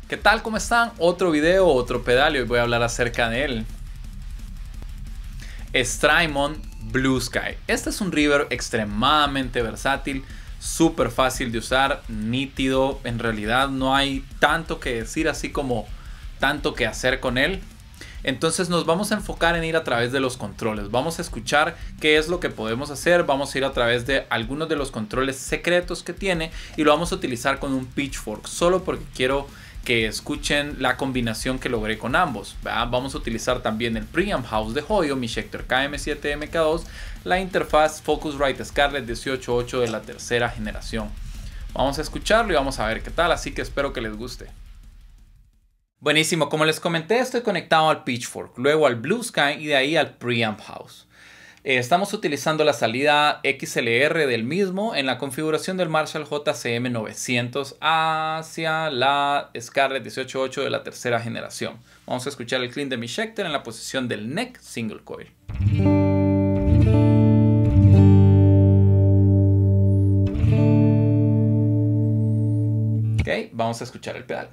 ¿Qué tal? ¿Cómo están? Otro video, otro pedal y hoy voy a hablar acerca de él. Strymon Blue Sky. Este es un reverb extremadamente versátil, súper fácil de usar, nítido. En realidad no hay tanto que decir, así como tanto que hacer con él. Entonces nos vamos a enfocar en ir a través de los controles. Vamos a escuchar qué es lo que podemos hacer. Vamos a ir a través de algunos de los controles secretos que tiene y lo vamos a utilizar con un Pitchfork, solo porque quiero que escuchen la combinación que logré con ambos. Vamos a utilizar también el preamp house de Hoyo, mi Schecter KM7 MK2, la interfaz Focusrite Scarlett 18.8 de la tercera generación. Vamos a escucharlo y vamos a ver qué tal, así que espero que les guste. Buenísimo, como les comenté, estoy conectado al Pitchfork, luego al Blue Sky y de ahí al preamp house. Estamos utilizando la salida XLR del mismo en la configuración del Marshall JCM 900 hacia la Scarlett 18.8 de la tercera generación. Vamos a escuchar el clean de mi Schecter en la posición del neck single coil. Ok, vamos a escuchar el pedal.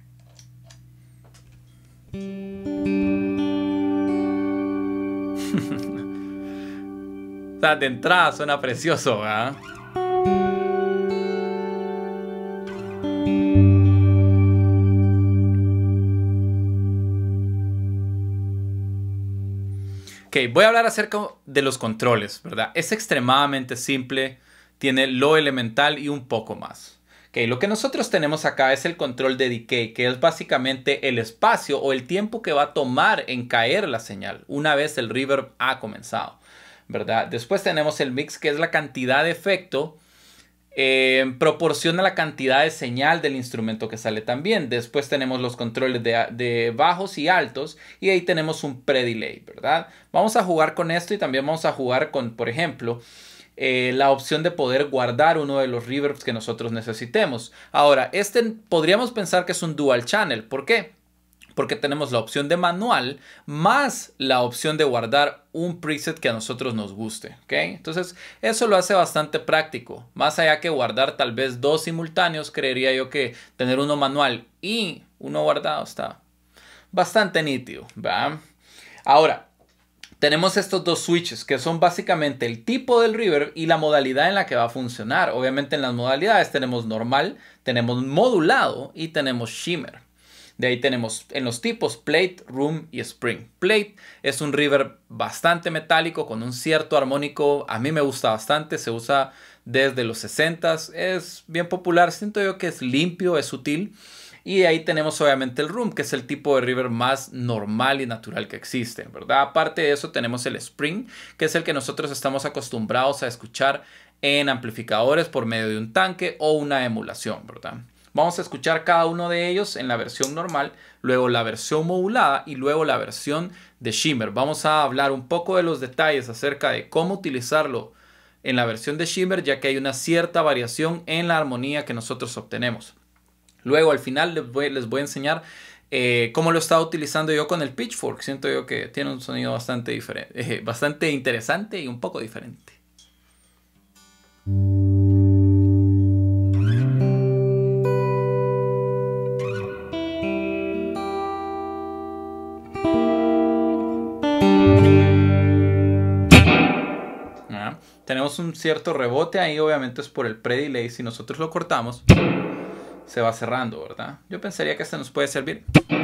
De entrada suena precioso, ¿verdad? Ok, voy a hablar acerca de los controles, ¿verdad? Es extremadamente simple, tiene lo elemental y un poco más. Okay, lo que nosotros tenemos acá es el control de decay, que es básicamente el espacio o el tiempo que va a tomar en caer la señal una vez el reverb ha comenzado, ¿verdad? Después tenemos el mix, que es la cantidad de efecto proporciona la cantidad de señal del instrumento que sale también. Después tenemos los controles de bajos y altos y ahí tenemos un pre-delay, ¿verdad? Vamos a jugar con esto y también vamos a jugar con, por ejemplo, la opción de poder guardar uno de los reverbs que nosotros necesitemos. Ahora, este podríamos pensar que es un dual channel. ¿Por qué? Porque tenemos la opción de manual más la opción de guardar un preset que a nosotros nos guste. ¿Okay? Entonces, eso lo hace bastante práctico. Más allá que guardar tal vez dos simultáneos, creería yo que tener uno manual y uno guardado está bastante nítido, ¿verdad? Ahora, tenemos estos dos switches que son básicamente el tipo del reverb y la modalidad en la que va a funcionar. Obviamente en las modalidades tenemos normal, tenemos modulado y tenemos shimmer. De ahí tenemos en los tipos plate, room y spring. Plate es un reverb bastante metálico con un cierto armónico. A mí me gusta bastante, se usa desde los 60s. Es bien popular, siento yo que es limpio, es sutil. Y ahí tenemos obviamente el room, que es el tipo de reverb más normal y natural que existe, ¿verdad? Aparte de eso tenemos el spring, que es el que nosotros estamos acostumbrados a escuchar en amplificadores por medio de un tanque o una emulación, ¿verdad? Vamos a escuchar cada uno de ellos en la versión normal, luego la versión modulada y luego la versión de shimmer. Vamos a hablar un poco de los detalles acerca de cómo utilizarlo en la versión de shimmer, ya que hay una cierta variación en la armonía que nosotros obtenemos. Luego al final les voy a enseñar cómo lo estaba utilizando yo con el Pitchfork. Siento yo que tiene un sonido bastante diferente, bastante interesante y un poco diferente. Tenemos un cierto rebote ahí, obviamente es por el pre-delay. Si nosotros lo cortamos, se va cerrando, ¿verdad? Yo pensaría que este nos puede servir.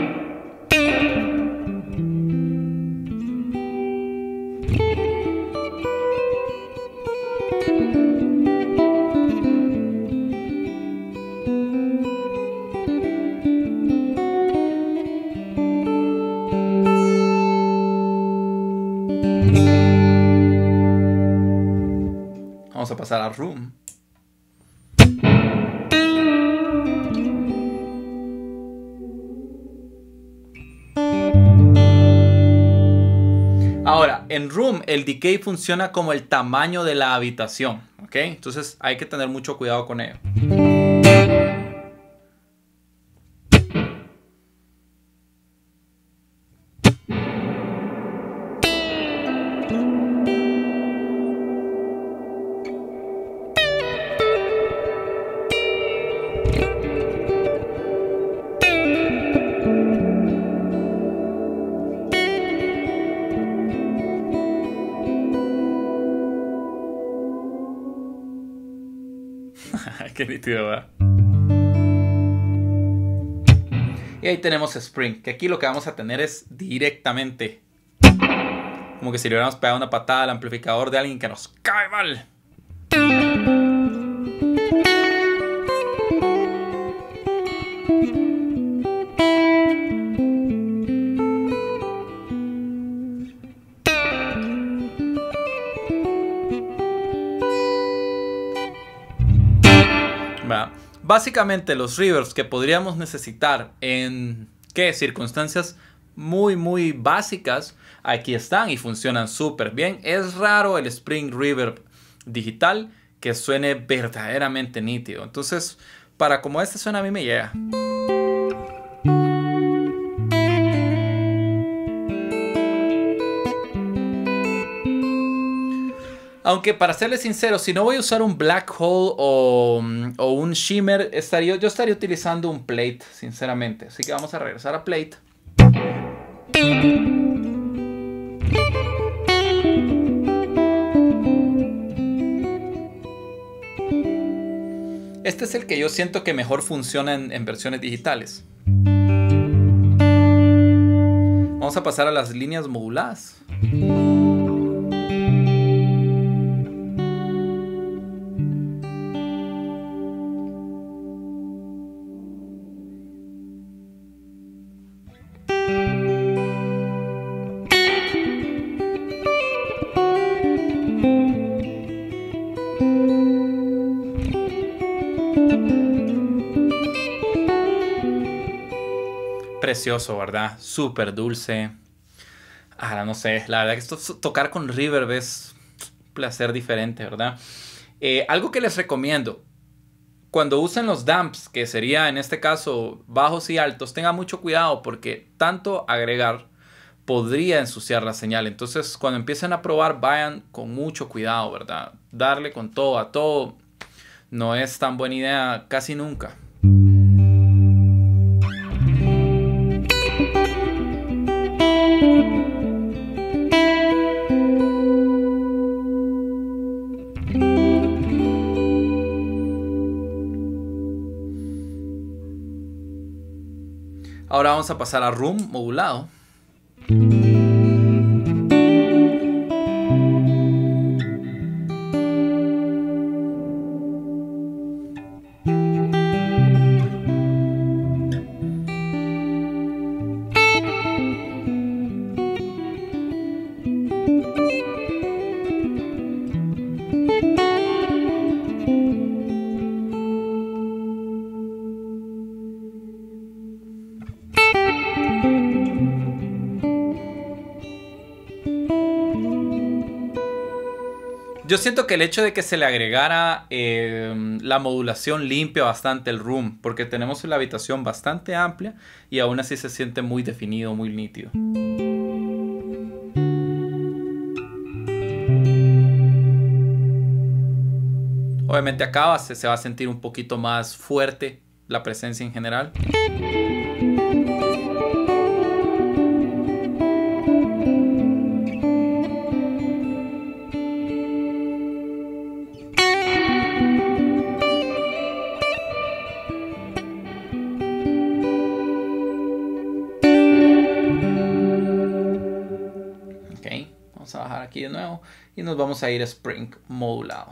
Vamos a pasar a room. Ahora, en room el decay funciona como el tamaño de la habitación, ¿ok? Entonces hay que tener mucho cuidado con ello. Qué nítido, ¿verdad? Y ahí tenemos Spring, que aquí lo que vamos a tener es directamente como que si le hubiéramos pegado una patada al amplificador de alguien que nos cae mal. Básicamente los reverbs que podríamos necesitar en ¿qué? Circunstancias muy básicas, aquí están y funcionan súper bien. Es raro el Spring Reverb digital que suene verdaderamente nítido. Entonces, para como este suena a mí me llega. Aunque para serles sincero, si no voy a usar un black hole o un shimmer, yo estaría utilizando un plate, sinceramente. Así que vamos a regresar a plate. Este es el que yo siento que mejor funciona en versiones digitales. Vamos a pasar a las líneas moduladas. Precioso, ¿verdad? Súper dulce. Ahora no sé, la verdad que tocar con reverb es un placer diferente, ¿verdad? Algo que les recomiendo, cuando usen los dumps, que sería en este caso bajos y altos, tengan mucho cuidado porque tanto agregar podría ensuciar la señal. Entonces, cuando empiecen a probar, vayan con mucho cuidado, ¿verdad? Darle con todo a todo no es tan buena idea casi nunca. Ahora vamos a pasar a room modulado. Yo siento que el hecho de que se le agregara la modulación limpia bastante el room, porque tenemos la habitación bastante amplia y aún así se siente muy definido, muy nítido. Obviamente acá se va a sentir un poquito más fuerte la presencia en general. Vamos a bajar aquí de nuevo y nos vamos a ir a Spring modulado.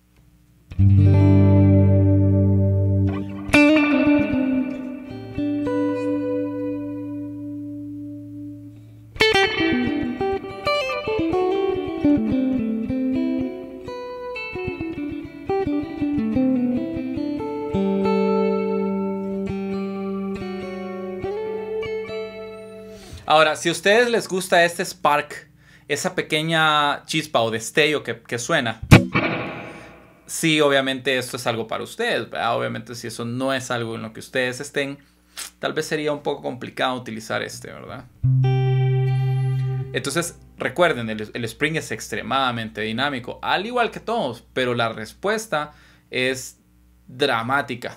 Ahora, si a ustedes les gusta este spark, esa pequeña chispa o destello que suena, sí, obviamente esto es algo para ustedes, ¿verdad? Obviamente si eso no es algo en lo que ustedes estén, tal vez sería un poco complicado utilizar este, ¿verdad? Entonces, recuerden, el Spring es extremadamente dinámico, al igual que todos, pero la respuesta es dramática.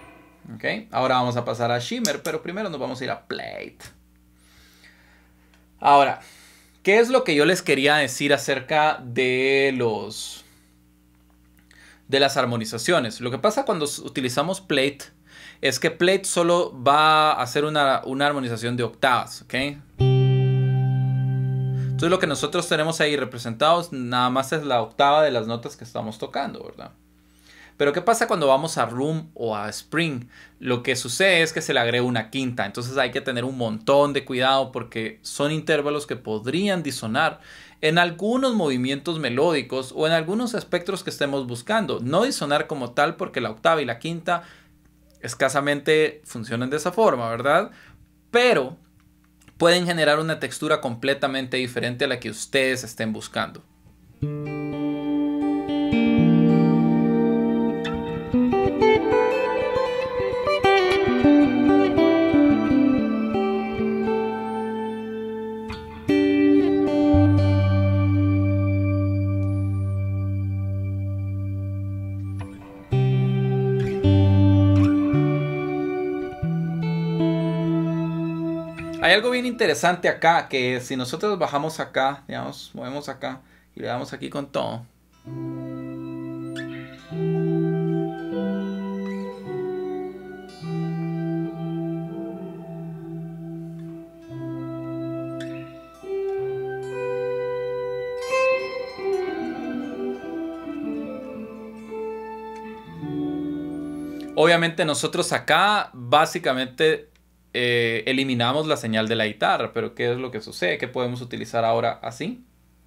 Okay. Ahora vamos a pasar a shimmer, pero primero nos vamos a ir a plate. Ahora, ¿qué es lo que yo les quería decir acerca de de las armonizaciones? Lo que pasa cuando utilizamos Plate es que Plate solo va a hacer una armonización de octavas, ¿ok? Entonces lo que nosotros tenemos ahí representados nada más es la octava de las notas que estamos tocando, ¿verdad? Pero ¿qué pasa cuando vamos a Room o a Spring? Lo que sucede es que se le agrega una quinta. Entonces hay que tener un montón de cuidado porque son intervalos que podrían disonar en algunos movimientos melódicos o en algunos espectros que estemos buscando. No disonar como tal porque la octava y la quinta escasamente funcionan de esa forma, ¿verdad? Pero pueden generar una textura completamente diferente a la que ustedes estén buscando. Hay algo bien interesante acá, que si nosotros bajamos acá, digamos, movemos acá y le damos aquí con todo. Obviamente nosotros acá básicamente eliminamos la señal de la guitarra, pero ¿qué es lo que sucede? ¿Qué podemos utilizar ahora así?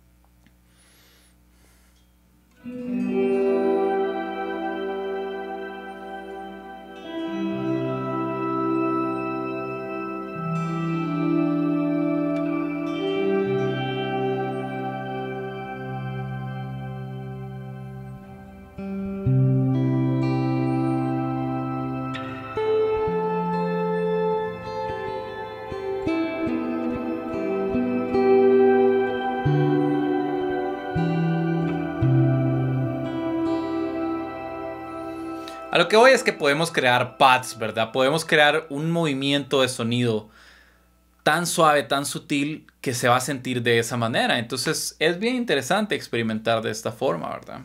A lo que voy es que podemos crear pads, ¿verdad? Podemos crear un movimiento de sonido tan suave, tan sutil, que se va a sentir de esa manera. Entonces es bien interesante experimentar de esta forma, ¿verdad?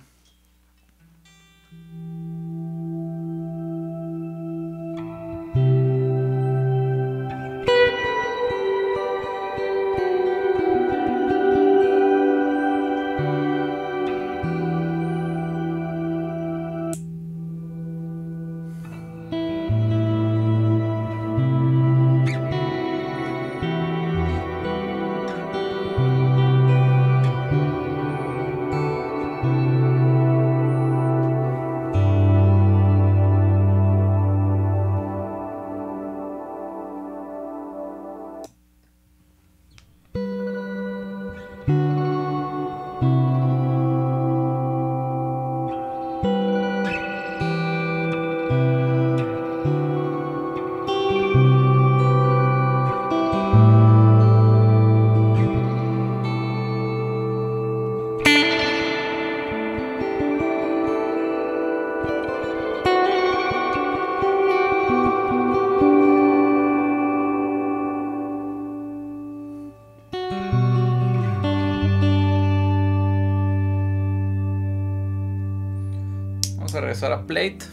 Vamos a regresar a Plate.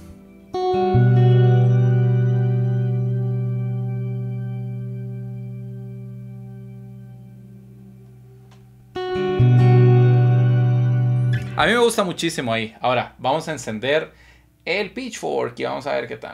A mí me gusta muchísimo ahí. Ahora, vamos a encender el Pitchfork y vamos a ver qué tal.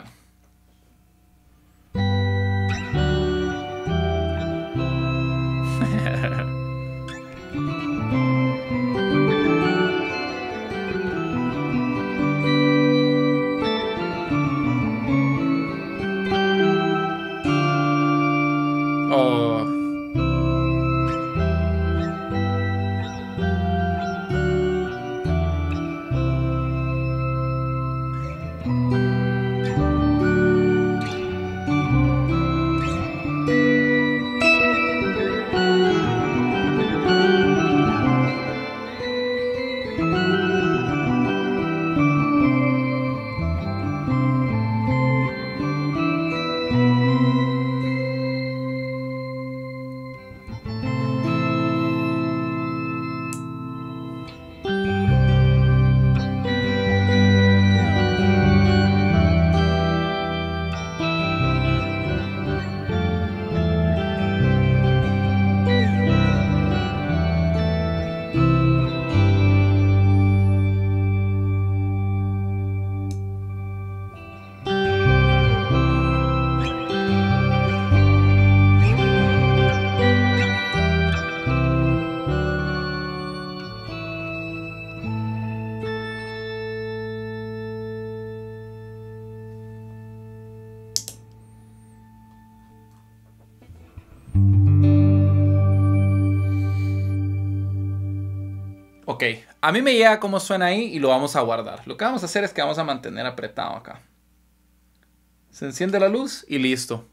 Oh. Ok, a mí me llega cómo suena ahí y lo vamos a guardar. Lo que vamos a hacer es que vamos a mantener apretado acá. Se enciende la luz y listo.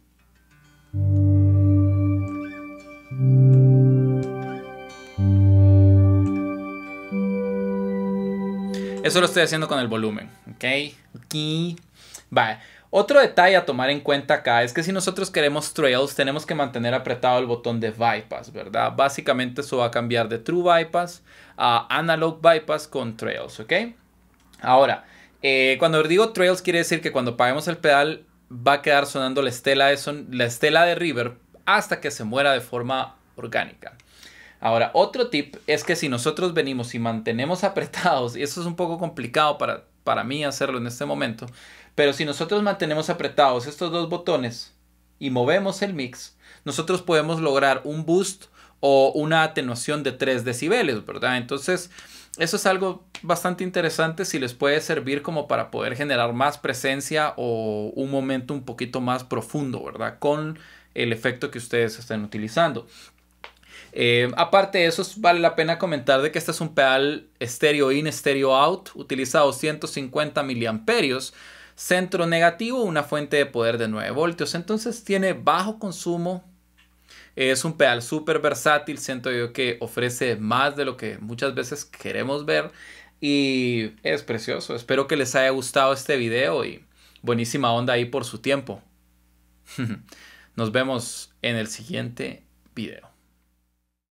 Eso lo estoy haciendo con el volumen, ¿ok? Aquí. Vale. Otro detalle a tomar en cuenta acá es que si nosotros queremos trails, tenemos que mantener apretado el botón de bypass, ¿verdad? Básicamente eso va a cambiar de true bypass a analog bypass con trails, ¿ok? Ahora, cuando digo trails quiere decir que cuando apaguemos el pedal va a quedar sonando la estela de reverb hasta que se muera de forma orgánica. Ahora, otro tip es que si nosotros venimos y mantenemos apretados, y eso es un poco complicado para mí hacerlo en este momento, pero si nosotros mantenemos apretados estos dos botones y movemos el mix, nosotros podemos lograr un boost o una atenuación de 3 decibeles, ¿verdad? Entonces, eso es algo bastante interesante si les puede servir como para poder generar más presencia o un momento un poquito más profundo, ¿verdad? Con el efecto que ustedes estén utilizando. Aparte de eso, vale la pena comentar de que este es un pedal estéreo in, estéreo out, utiliza 250 miliamperios, centro negativo, una fuente de poder de 9 voltios, entonces tiene bajo consumo, es un pedal súper versátil, siento yo que ofrece más de lo que muchas veces queremos ver y es precioso. Espero que les haya gustado este video y buenísima onda ahí por su tiempo. Nos vemos en el siguiente video.